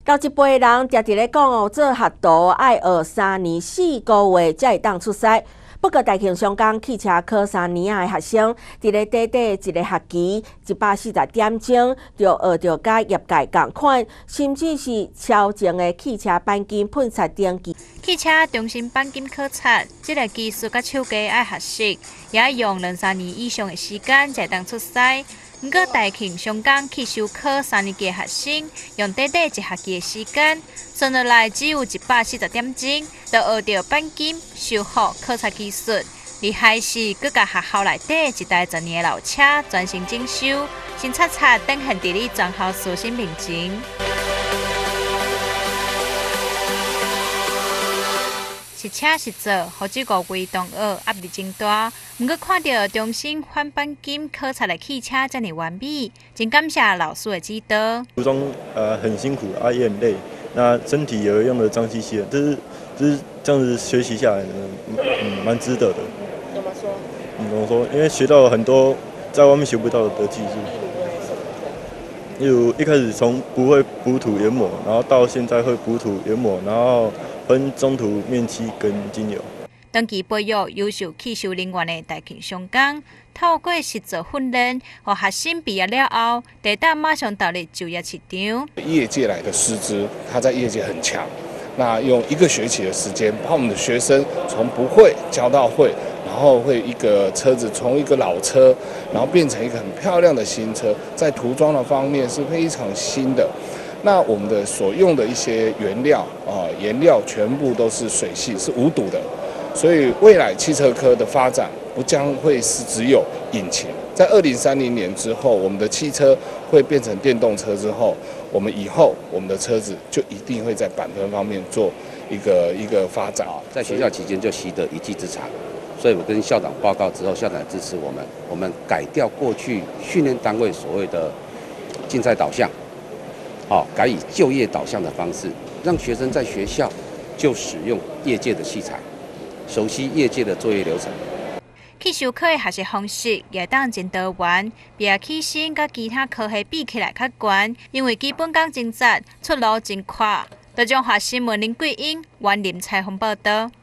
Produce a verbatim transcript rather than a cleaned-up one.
老一辈人常伫咧讲哦，做学徒爱学三年四个月才会当出师。不过，大庆商工汽车科三年啊的学生，伫咧短短一个学期一百四十点钟，就学着甲业界同款，甚至是超前的汽车钣金喷漆登记。 汽车中心钣金考察，这个技术甲手艺爱学习，也要用两三年以上的时间才当出师。不过，大庆商工汽修科三年级的学生，用短短一学期的时间，算落来只有一百四十点钟，就学着钣金、修复、考察技术。厉害是，佮甲学校内底一台十年的老车专心整修，新擦擦等现伫咧全校师生面前。实车实做，好这五月同学压力真大。毋过看到中心换钣金考察的汽车这么完美，真感谢老师的指导。 途中呃很辛苦啊，也很累，那身体也会用的脏兮兮的，就是就是这样子学习下来呢，嗯，蛮值得的。 怎么说？ 嗯，怎么说？因为学到了很多在外面学不到的技术。例如一开始从不会补土研磨，然后到现在会补土研磨，然后分中途、面漆跟精油。 长期培育优秀汽修人员的大庆商工，透过实作训练，和学生毕业了后，得到马上投入就业市场。 业界来的师资，他在业界很强。那用一个学期的时间，把我们的学生从不会教到会，然后会一个车子从一个老车，然后变成一个很漂亮的新车，在涂装的方面是非常新的。那我们的所用的一些原料啊、呃、颜料全部都是水系，是无毒的，所以未来汽车科的发展不将会是只有引擎。在二零三零年之后，我们的汽车会变成电动车之后，我们以后我们的车子就一定会在板分方面做一个一个发展。 在学校期间就习得一技之长，所以我跟校长报告之后，校长支持我们，我们改掉过去训练单位所谓的竞赛导向。好，改以就业导向的方式，让学生在学校就使用业界的器材，熟悉业界的作业流程。 汽修科的学习方式也当真多元，毕业起薪甲其他科系比起来较悬，因为基本工真窄，出路真快。台中华新闻林桂英、万林采访报道。